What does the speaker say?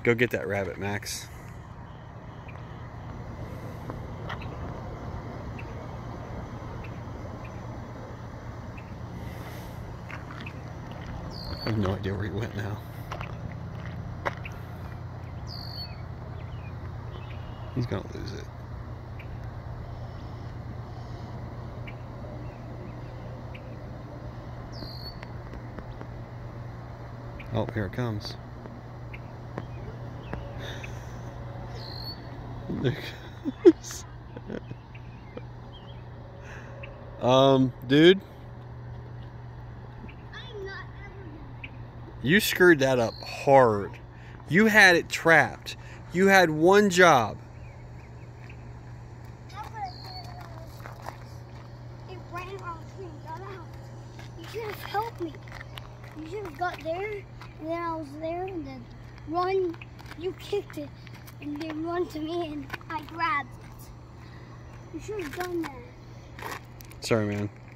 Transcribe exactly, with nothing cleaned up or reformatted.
Go get that rabbit, Max. I have no idea where he went now. He's gonna lose it. Oh, here it comes. There it goes. um, dude. I'm not ever... You screwed that up hard. You had it trapped. You had one job. It ran around the tree and got out. You should have helped me. You should have got there, and then I was there, and then run. You kicked it, and then run to me, and I grabbed it. You should have done that. Sorry, man.